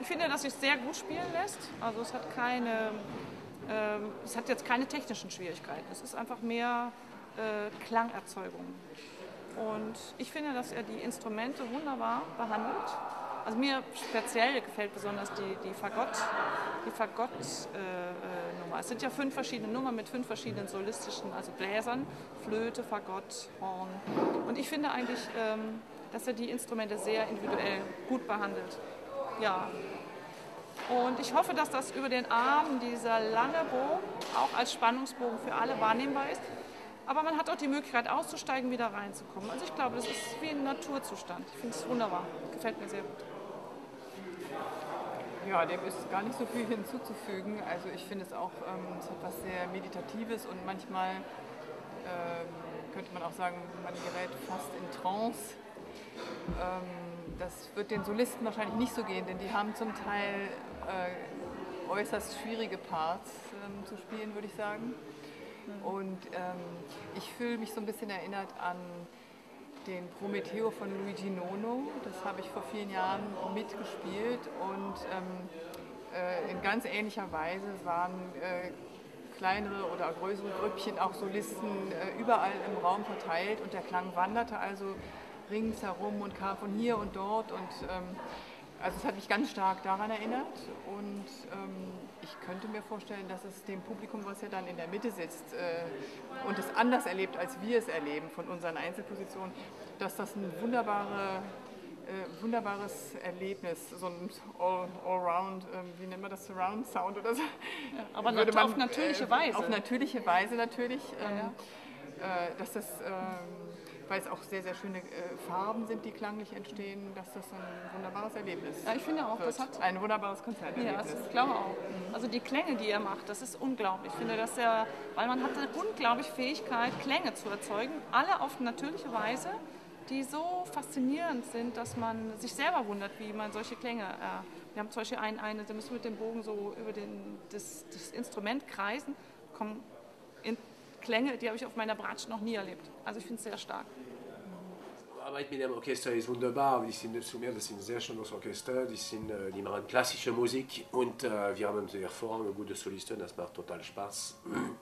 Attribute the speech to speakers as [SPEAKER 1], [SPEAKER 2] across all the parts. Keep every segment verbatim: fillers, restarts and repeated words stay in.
[SPEAKER 1] Ich finde, dass es sehr gut spielen lässt. Also es hat keine, ähm, es hat jetzt keine technischen Schwierigkeiten. Es ist einfach mehr äh, Klangerzeugung. Und ich finde, dass er die Instrumente wunderbar behandelt. Also mir speziell gefällt besonders die, die Fagott, die Fagott-Nummer. Äh, es sind ja fünf verschiedene Nummern mit fünf verschiedenen solistischen, also Bläsern, Flöte, Fagott, Horn. Und ich finde eigentlich, ähm, dass er die Instrumente sehr individuell gut behandelt. Ja. Und ich hoffe, dass das über den Arm, dieser lange Bogen, auch als Spannungsbogen für alle wahrnehmbar ist. Aber man hat auch die Möglichkeit auszusteigen, wieder reinzukommen. Also ich glaube, das ist wie ein Naturzustand. Ich finde es wunderbar. Gefällt mir sehr gut.
[SPEAKER 2] Ja, dem ist gar nicht so viel hinzuzufügen. Also ich finde es auch ähm, es hat was sehr Meditatives und manchmal ähm, könnte man auch sagen, man gerät fast in Trance. Ähm, das wird den Solisten wahrscheinlich nicht so gehen, denn die haben zum Teil äh, äußerst schwierige Parts ähm, zu spielen, würde ich sagen. Und ähm, ich fühle mich so ein bisschen erinnert an den Prometheo von Luigi Nono. Das habe ich vor vielen Jahren mitgespielt und ähm, äh, in ganz ähnlicher Weise waren äh, kleinere oder größere Grüppchen, auch Solisten, äh, überall im Raum verteilt und der Klang wanderte also ringsherum und kam von hier und dort und ähm, also es hat mich ganz stark daran erinnert und ähm, ich könnte mir vorstellen, dass es dem Publikum, was ja dann in der Mitte sitzt äh, und es anders erlebt, als wir es erleben von unseren Einzelpositionen, dass das ein wunderbare, äh, wunderbares Erlebnis, so ein All, Allround, äh, wie nennt man das, Surround Sound oder so.
[SPEAKER 1] Ja, aber
[SPEAKER 2] Würde man,
[SPEAKER 1] auf natürliche
[SPEAKER 2] äh,
[SPEAKER 1] Weise.
[SPEAKER 2] Auf natürliche Weise natürlich, ähm,
[SPEAKER 1] ja, ja.
[SPEAKER 2] Äh, dass das... Ähm, weil es auch sehr, sehr schöne äh, Farben sind, die klanglich entstehen, dass das ein wunderbares Erlebnis ist.
[SPEAKER 1] Ja, ich finde auch, wird. Das hat
[SPEAKER 2] ein wunderbares Konzerterlebnis.
[SPEAKER 1] Ja, ich glaube auch. Also die Klänge, die er macht, das ist unglaublich. Ich finde, dass er, weil man hat eine unglaubliche Fähigkeit, Klänge zu erzeugen, alle auf natürliche Weise, die so faszinierend sind, dass man sich selber wundert, wie man solche Klänge. Äh, wir haben zum Beispiel einen, eine, da müssen wir mit dem Bogen so über den, das, das Instrument kreisen, kommen in Klänge, die habe ich auf meiner Bratsche noch nie erlebt. Also ich finde es sehr stark.
[SPEAKER 3] Arbeit mit dem Orchester ist wunderbar, die sind zu mir, das sind sehr schönes Orchester, die, sind, die machen klassische Musik und äh, wir haben sehr hervorragende gute Solisten, das macht total Spaß.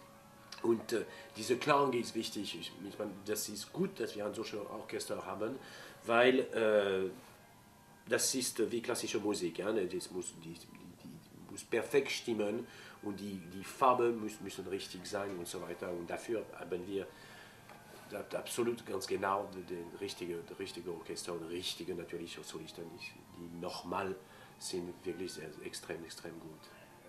[SPEAKER 3] Und äh, dieser Klang ist wichtig, ich, ich meine, das ist gut, dass wir ein solches Orchester haben, weil äh, das ist wie klassische Musik, ja? Das muss, die, die, die muss perfekt stimmen und die, die Farben müssen, müssen richtig sein und so weiter und dafür haben wir absolut ganz genau den richtigen richtige Orchester und richtige natürlich Solisten, die, die nochmal sind wirklich sehr, extrem, extrem gut.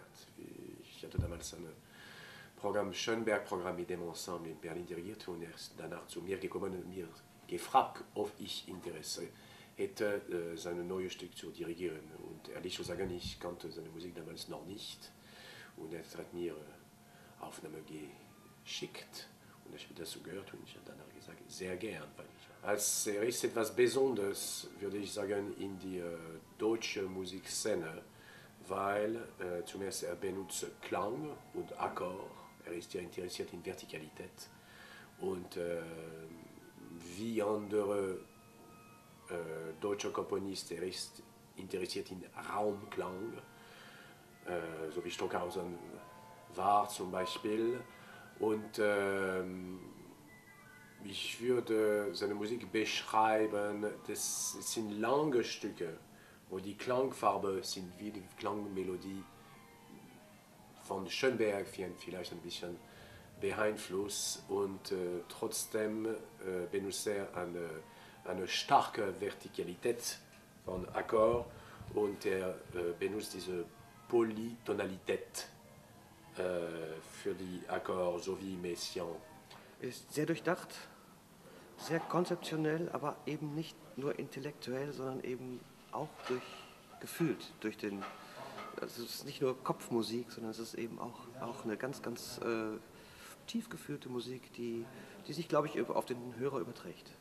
[SPEAKER 3] Ich hatte damals ein Programm, Schönberg-Programm mit dem Ensemble in Berlin dirigiert und er ist danach zu mir gekommen und mir gefragt, ob ich Interesse hätte, sein neues Stück zu dirigieren. Und ehrlich zu sagen, ich kannte seine Musik damals noch nicht und er hat mir Aufnahme geschickt. Und ich habe das so gehört und ich habe danach gesagt, sehr gern. Als er ist etwas Besonderes, würde ich sagen, in die äh, deutsche Musikszene, weil äh, zunächst er benutzt Klang und Akkord, er ist ja interessiert in Vertikalität und äh, wie andere äh, deutsche Komponisten, er ist interessiert in Raumklang, äh, so wie Stockhausen war zum Beispiel. Und äh, ich würde seine Musik beschreiben, das sind lange Stücke, wo die Klangfarbe sind wie die Klangmelodie von Schönberg, vielleicht ein bisschen beeinflusst und äh, trotzdem äh, benutzt er eine, eine starke Vertikalität von Akkord und er äh, benutzt diese Polytonalität für die Akkorde sowie Messiaen.
[SPEAKER 4] Ist sehr durchdacht, sehr konzeptionell, aber eben nicht nur intellektuell, sondern eben auch durch gefühlt, durch den, also es ist nicht nur Kopfmusik, sondern es ist eben auch, auch eine ganz, ganz äh, tief gefühlte Musik, die, die sich, glaube ich, auf den Hörer überträgt.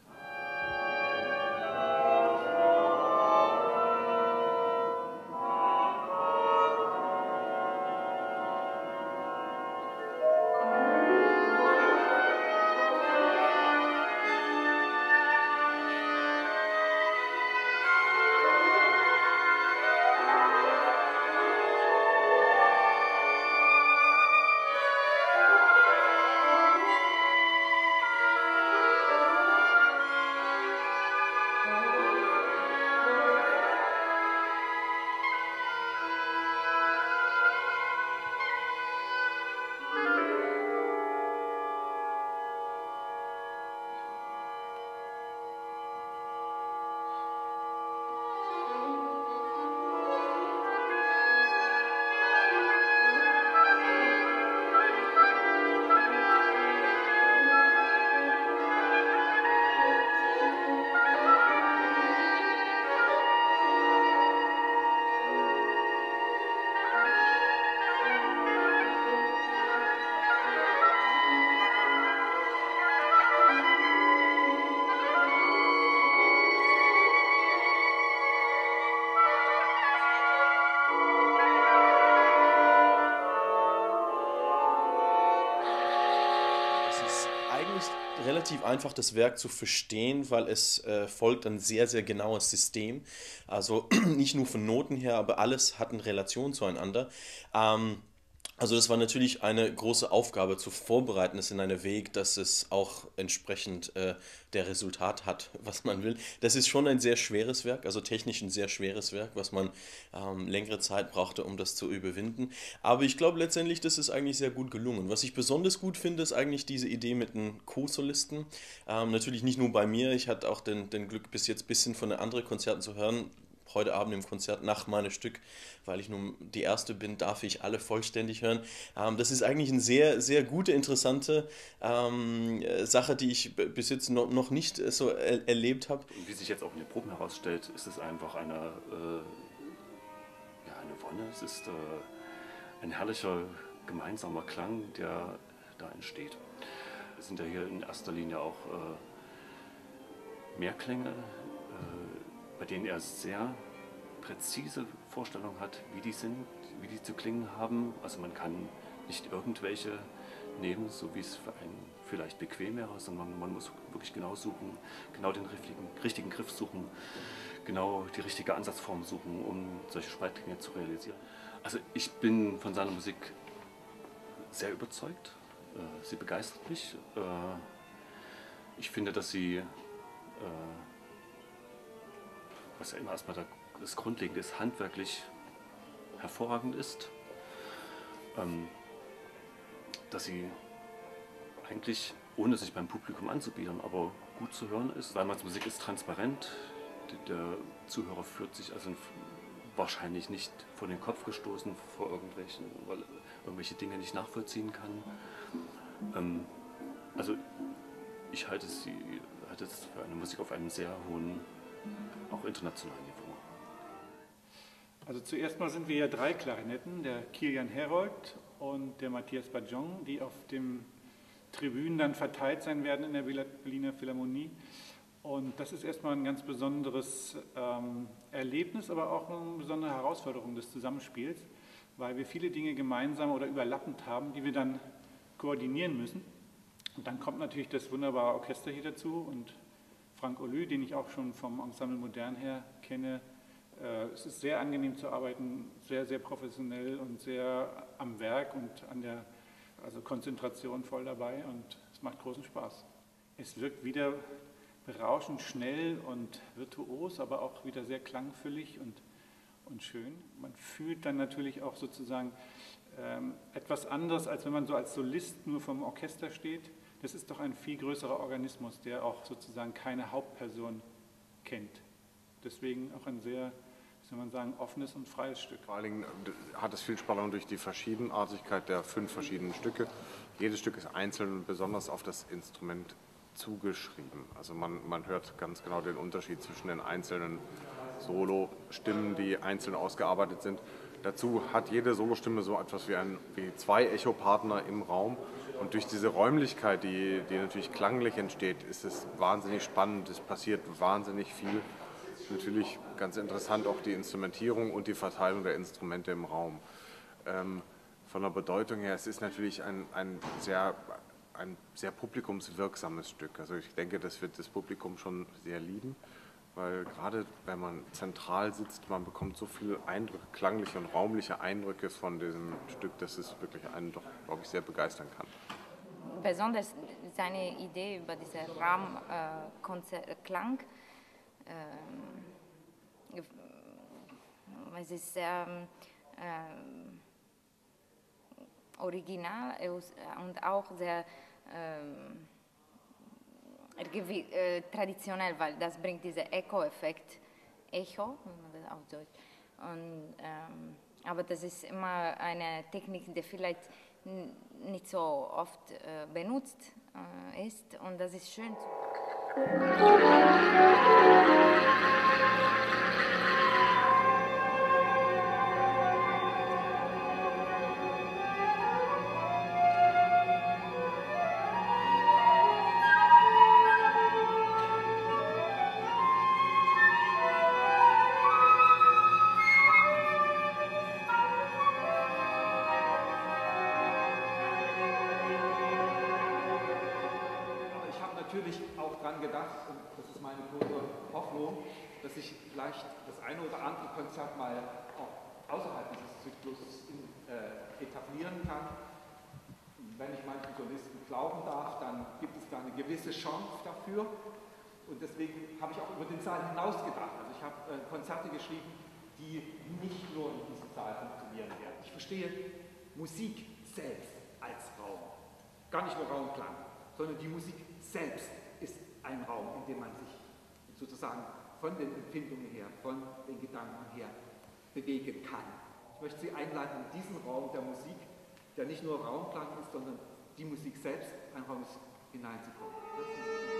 [SPEAKER 5] relativ einfach, das Werk zu verstehen, weil es äh, folgt ein sehr, sehr genaues System. Also nicht nur von Noten her, aber alles hat eine Relation zueinander. Ähm, Also das war natürlich eine große Aufgabe zu vorbereiten, es in einem Weg, dass es auch entsprechend äh, der Resultat hat, was man will. Das ist schon ein sehr schweres Werk, also technisch ein sehr schweres Werk, was man ähm, längere Zeit brauchte, um das zu überwinden. Aber ich glaube letztendlich, das ist eigentlich sehr gut gelungen. Was ich besonders gut finde, ist eigentlich diese Idee mit den Co-Solisten. Ähm, natürlich nicht nur bei mir, ich hatte auch den, den Glück, bis jetzt ein bisschen von den anderen Konzerten zu hören. Heute Abend im Konzert nach meinem Stück, weil ich nun die Erste bin, darf ich alle vollständig hören. Ähm, das ist eigentlich eine sehr, sehr gute, interessante ähm, Sache, die ich b- bis jetzt noch, noch nicht so er erlebt habe.
[SPEAKER 6] Und wie sich jetzt auch in den Proben herausstellt, ist es einfach eine, äh, ja, eine Wonne. Es ist äh, ein herrlicher gemeinsamer Klang, der da entsteht. Es sind ja hier in erster Linie auch äh, Mehrklänge, äh, bei denen er sehr präzise Vorstellungen hat, wie die sind, wie die zu klingen haben. Also man kann nicht irgendwelche nehmen, so wie es für einen vielleicht bequem wäre, sondern man, man muss wirklich genau suchen, genau den richtigen, richtigen Griff suchen, genau die richtige Ansatzform suchen, um solche Spaltklänge zu realisieren. Also ich bin von seiner Musik sehr überzeugt. Sie begeistert mich. Ich finde, dass sie, was ja immer erstmal das Grundlegende ist, handwerklich hervorragend ist, dass sie eigentlich, ohne sich beim Publikum anzubiedern, aber gut zu hören ist. Weimarts Musik ist transparent, der Zuhörer fühlt sich also wahrscheinlich nicht vor den Kopf gestoßen vor irgendwelchen, weil er irgendwelche Dinge nicht nachvollziehen kann. Also ich halte sie halte es für eine Musik auf einem sehr hohen, auch internationalen Niveau.
[SPEAKER 7] Also zuerst mal sind wir ja drei Klarinetten, der Kilian Herold und der Matthias Bajon, die auf den Tribünen dann verteilt sein werden in der Berliner Philharmonie. Und das ist erstmal ein ganz besonderes ähm, Erlebnis, aber auch eine besondere Herausforderung des Zusammenspiels, weil wir viele Dinge gemeinsam oder überlappend haben, die wir dann koordinieren müssen. Und dann kommt natürlich das wunderbare Orchester hier dazu und Frank Olü, den ich auch schon vom Ensemble Modern her kenne. Äh, es ist sehr angenehm zu arbeiten, sehr, sehr professionell und sehr am Werk und an der also Konzentration voll dabei und es macht großen Spaß. Es wirkt wieder berauschend schnell und virtuos, aber auch wieder sehr klangfüllig und, und schön. Man fühlt dann natürlich auch sozusagen ähm, etwas anderes, als wenn man so als Solist nur vom Orchester steht. Das ist doch ein viel größerer Organismus, der auch sozusagen keine Hauptperson kennt. Deswegen auch ein sehr, wie soll man sagen, offenes und freies Stück.
[SPEAKER 8] Vor allen Dingen hat es viel Spannung durch die Verschiedenartigkeit der fünf verschiedenen Stücke. Jedes Stück ist einzeln und besonders auf das Instrument zugeschrieben. Also man, man hört ganz genau den Unterschied zwischen den einzelnen Solo-Stimmen, die einzeln ausgearbeitet sind. Dazu hat jede Solostimme so etwas wie, ein, wie zwei Echopartner im Raum. Und durch diese Räumlichkeit, die, die natürlich klanglich entsteht, ist es wahnsinnig spannend. Es passiert wahnsinnig viel. Natürlich ganz interessant auch die Instrumentierung und die Verteilung der Instrumente im Raum. Ähm, von der Bedeutung her, es ist natürlich ein, ein, sehr, ein sehr publikumswirksames Stück. Also ich denke, das wird das Publikum schon sehr lieben, weil gerade wenn man zentral sitzt, man bekommt so viele Eindrücke, klangliche und raumliche Eindrücke von diesem Stück, dass es wirklich einen doch, glaube ich, sehr begeistern kann.
[SPEAKER 9] Besonders seine Idee über diesen Raumklang, äh, äh, es ist sehr äh, original und auch sehr äh, äh, traditionell, weil das bringt diesen Echo-Effekt, Echo, wenn man das auf Deutsch. Und, ähm, aber das ist immer eine Technik, die vielleicht nicht so oft äh, benutzt äh, ist und das ist schön.
[SPEAKER 10] auch dran gedacht, und das ist meine große Hoffnung, dass ich vielleicht das eine oder andere Konzert mal auch außerhalb dieses Zyklus in, äh, etablieren kann. Wenn ich manchen Solisten glauben darf, dann gibt es da eine gewisse Chance dafür. Und deswegen habe ich auch über den Saal hinaus gedacht. Also ich habe äh, Konzerte geschrieben, die nicht nur in diesem Saal funktionieren werden. Ich verstehe Musik selbst als Raum. Gar nicht nur Raumklang, sondern die Musik selbst ist ein Raum, in dem man sich sozusagen von den Empfindungen her, von den Gedanken her bewegen kann. Ich möchte Sie einladen, in diesen Raum der Musik, der nicht nur Raumklang ist, sondern die Musik selbst, ein Raum ist, hineinzukommen.